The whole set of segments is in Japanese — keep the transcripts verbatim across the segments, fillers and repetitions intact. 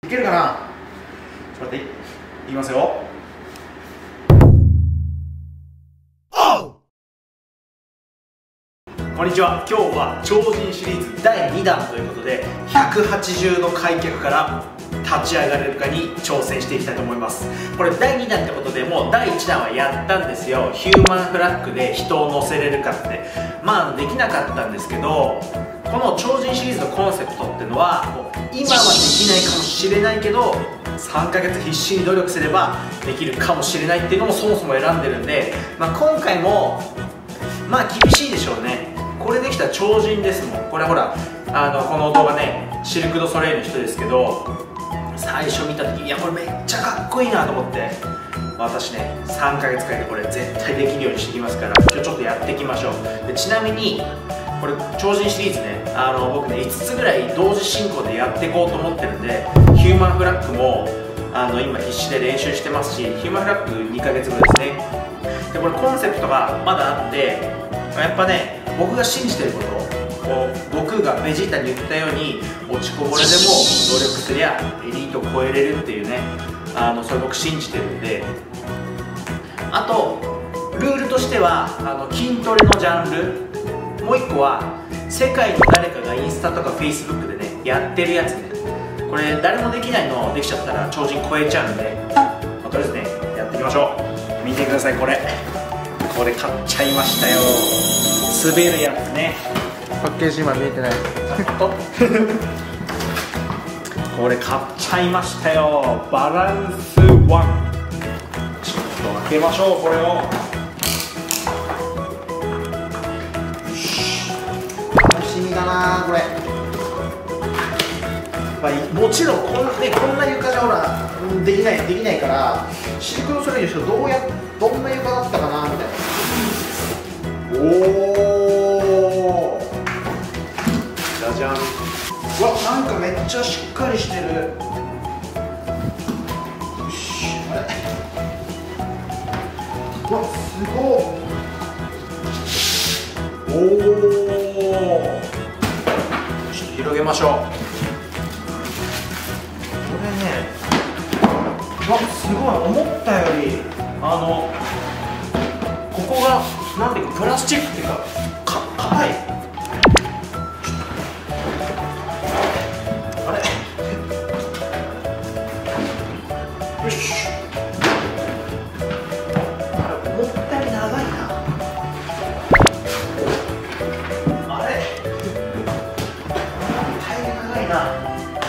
いけるかな。ちょっと待って、いきますよ。こんにちは。今日は超人シリーズだいにだんということで、ひゃくはちじゅうど開脚から立ち上がれるかに挑戦していきたいと思います。これだいにだんってことで、もうだいいちだんはやったんですよ。ヒューマンフラッグで人を乗せれるかって。まあできなかったんですけど、この超人シリーズのコンセプトっていうのは、今はできないかもしれないけどさんかげつ必死に努力すればできるかもしれないっていうのもそもそも選んでるんで、まあ、今回もまあ厳しいでしょうね。これできたら超人ですもん。これほらあのこの動画ね、シルク・ドゥ・ソレイユの人ですけど、最初見た時いやこれめっちゃかっこいいなと思って、私ねさんかげつかけてこれ絶対できるようにしていきますから、今日ちょっとやっていきましょう。でちなみにこれ超人シリーズね、あの僕ねいつつぐらい同時進行でやっていこうと思ってるんで、ヒューマンフラッグもあの今必死で練習してますし、ヒューマンフラッグにかげつごですね。でこれコンセプトがまだあって、やっぱね僕が信じてることを、僕がベジータに言ったように落ちこぼれでも努力すりゃエリートを超えれるっていうね、あのそれ僕信じてるんで。あとルールとしてはあの筋トレのジャンル、もういっこは世界の誰かがインスタとかフェイスブックでねやってるやつね。これ誰もできないのできちゃったら超人超えちゃうんで、まあ、とりあえずねやっていきましょう。見てください、これこれ買っちゃいましたよ。滑るやつね。 パッケージ今見えてないこれ買っちゃいましたよ。バランスワン。ちょっと開けましょう、これを。 楽しみだなこれ。 まあ、もちろんこん、ね、こんな床じゃほらできないできないから、シルク・ドゥ・ソレイユの人どうやどんな床だったかなみたいな。おお、じゃじゃん。うわ、なんかめっちゃしっかりしてる。よし、あれ、うわ、すごい。おお、ちょっと広げましょう。これね、うわ、すごい。思ったよりあのここがなんていうかプラスチックっていうかか硬い。あれ、よし。あれ、思ったより長いな。あれ、大変長いな。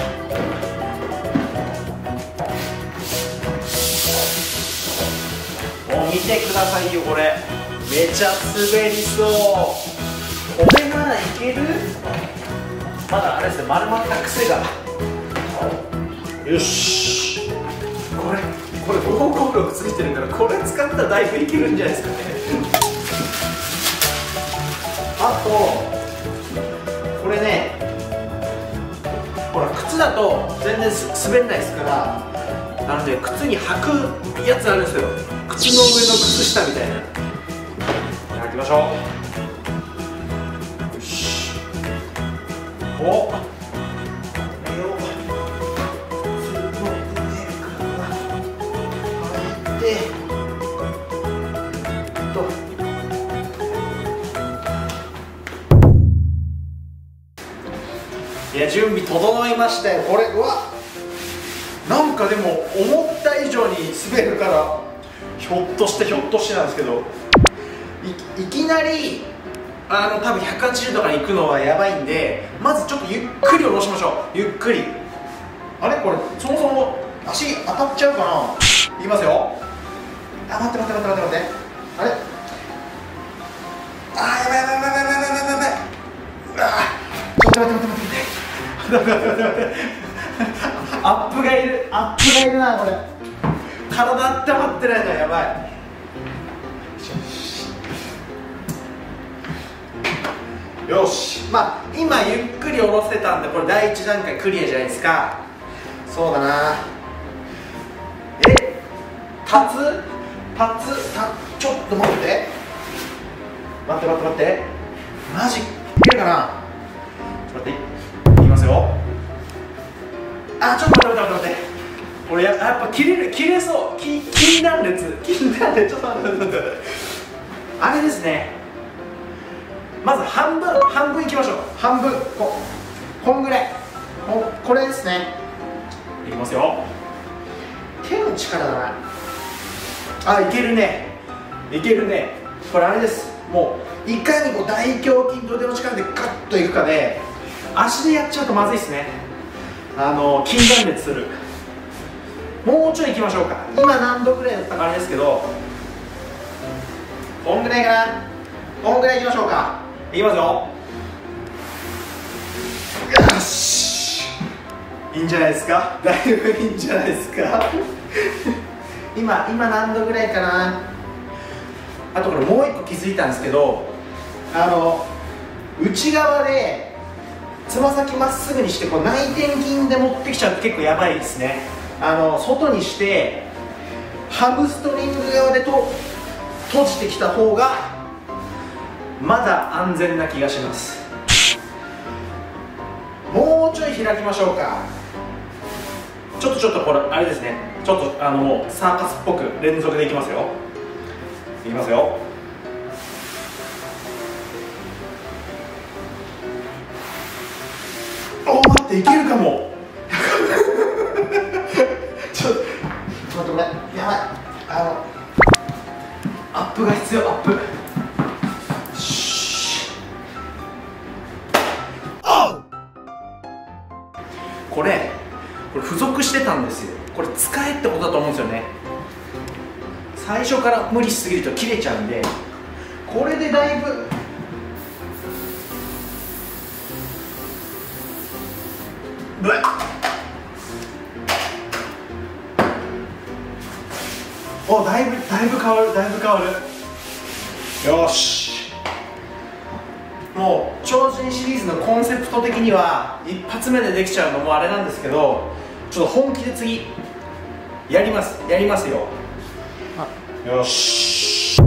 もう見てくださいよ、これめちゃ滑りそう。これならいける。まだあれですね、丸まった癖が。よし、これこれ防護力ついてるから、これ使ったらだいぶいけるんじゃないですかね。あとこれね、ほら靴だと全然滑らないですから、なので靴に履くやつあるんですよ。靴の上の靴下みたいな。履きましょう。よし。お、これを普通の上から履いてと。いや、準備整いましたよ。これ、うわ、なんかでも思った以上に滑るから、ひょっとしてひょっとしてなんですけど、 い, いきなりあの多分ひゃくはちじゅうどから行くのはやばいんで、まずちょっとゆっくり下ろしましょう。ゆっくり。あれ、これそもそも足当たっちゃうかな。いきますよ。あ、待って待って待って待って待って。あれ、あー、やばいやばいやばいやばいやばいやばいやばい。うわー、ちょっと待って待って待って待って待って待って。アップがいる、アップがいるな、これ。体温まってないのはやばい。よし、まあ今ゆっくり下ろせたんで、これだいいちだんかいクリアじゃないですか。そうだな。え、立つ立つたちょっと待って、待って待って待って、マジいけるかな。ちょっと待って、いきますよ。 あ、ちょっと待って待って待って。これ や, やっぱ切れる、切れそう。き筋断裂、筋断裂。ちょっと待って待って待って。あれですね。まず半分、半分いきましょう。 半分、ここんぐらい。ここれですね。 いきますよ。 手の力だな。 あ、いけるね。いけるね。これあれです。もういかにこう大胸筋と腕の力でガッといくかで、足でやっちゃうとまずいですね。あの筋断裂する。もうちょいいきましょうか。今何度ぐらいだったかあれですけど、 こんぐらいかな。こんぐらいいきましょうか。 いきますよ。よし、いいんじゃないですか。だいぶいいんじゃないですか。今今何度ぐらいかな。あとこれもう一個気づいたんですけど、あの内側でつま先まっすぐにしてこう内転筋で持ってきちゃうと結構やばいですね。あの外にしてハムストリング側でと閉じてきた方がまだ安全な気がします。もうちょい開きましょうか。ちょっとちょっとこれあれですね、ちょっとあのもうサーカスっぽく連続でいきますよ。いきますよ。おー、待って、いけるかも。ちょっと待って、これやばい。あのアップが必要、アップ。これこれ付属してたんですよ。これ使えってことだと思うんですよね。最初から無理しすぎると切れちゃうんで、これでだいぶぶっお、だいぶだいぶ変わる、だいぶ変わる。よし、もう超人シリーズのコンセプト的には一発目でできちゃうのもあれなんですけど、ちょっと本気で次やりますやりますよ。よし、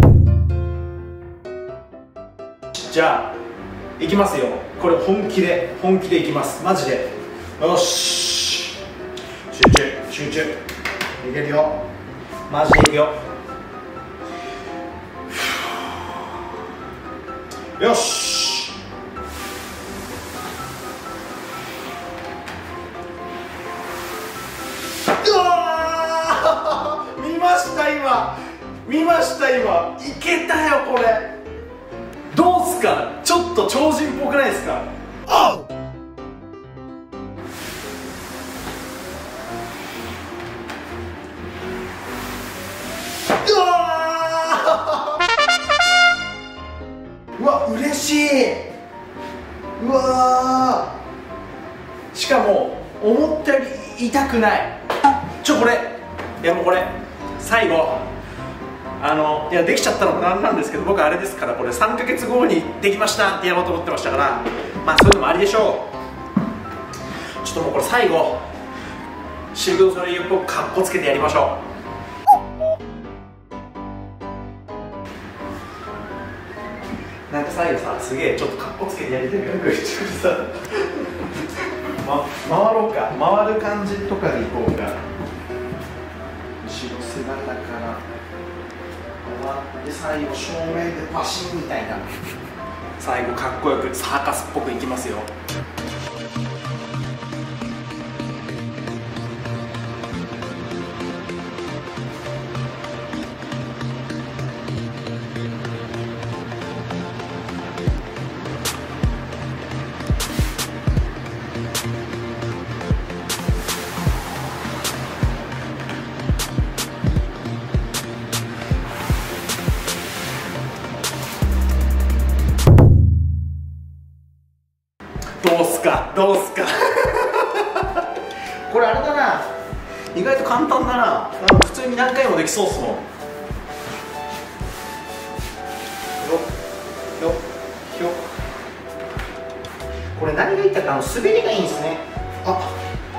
じゃあいきますよ。これ本気で本気でいきます、マジで。よし、集中集中、いけるよ、マジでいくよ。よし、うわー、見ました今、見ました今、いけたよこれ。どうすか、ちょっと超人っぽくないですか。あっ、うわ、嬉しい。うわー、しかも思ったより痛くない。ちょ、これいやもうこれ最後あのいやできちゃったのもなんなんですけど、僕あれですから、これさんかげつごにできましたってやろうと思ってましたから、まあそういうのもありでしょう。ちょっともうこれ最後シルク・ドゥ・ソレイユっぽくかっこつけてやりましょう。なんか最後さ、すげえちょっとかっこつけてやりたいから言ってさ、ま、回ろうか、回る感じとかでいこうか。後ろ姿から回って最後正面でパシンみたいな、最後かっこよくサーカスっぽくいきますよ。どうすかどうすかこれあれだな、意外と簡単だな。普通に何回もできそうっすもん。よっよっよっ。これ何がいいかって、あの滑りがいいんですね。あ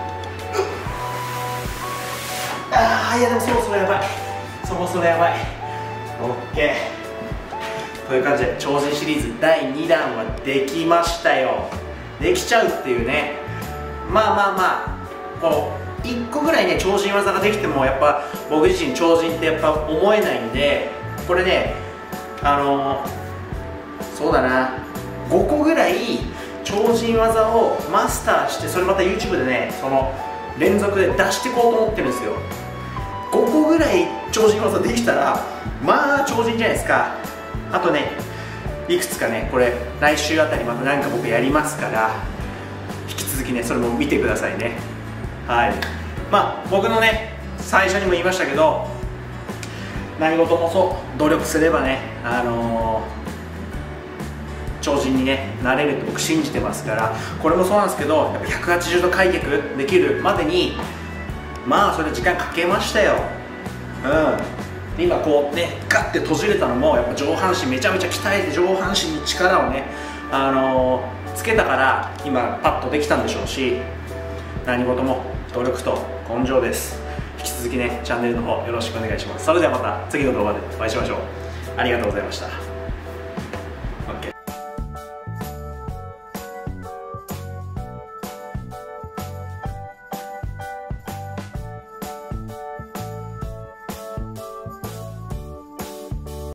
あー、いやでもそろそろやばい、そろそろやばい。オッケーという感じで超人シリーズだいにだんはできましたよ。できちゃうっていうね。まあまあまあこういっこぐらいね超人技ができてもやっぱ僕自身超人ってやっぱ思えないんで、これねあのそうだなごこぐらい超人技をマスターして、それまた YouTube でねその連続で出していこうと思ってるんですよ。ごこぐらい超人技できたらまあ超人じゃないですか。あとねいくつかねこれ来週あたりまたなんか僕やりますから、引き続きねそれも見てくださいね。はい、まあ僕のね最初にも言いましたけど、何事もそう努力すればねあのー超人に、ね、なれるって僕信じてますから、これもそうなんですけど、やっぱひゃくはちじゅうど開脚できるまでにまあそれ時間かけましたよ。うん、で今こうねガッて閉じれたのもやっぱ上半身めちゃめちゃ鍛えて上半身に力をね、あのー、つけたから今パッとできたんでしょうし、何事も努力と根性です。引き続きねチャンネルの方よろしくお願いします。それではまた次の動画でお会いしましょう。ありがとうございました。